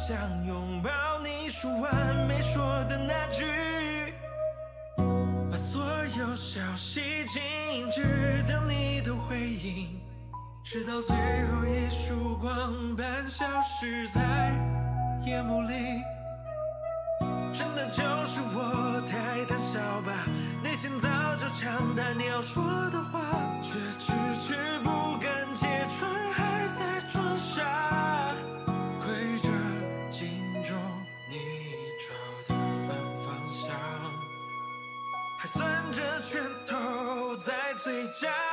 想拥抱你说完没说的那句，把所有消息静止等你的回应，直到最后一束光般消失在夜幕里。真的就是我太胆小吧，内心早就强大，你要说的话却迟迟不敢揭穿，还在装傻，窥着镜中你找的反方向，还攥着拳头在嘴角。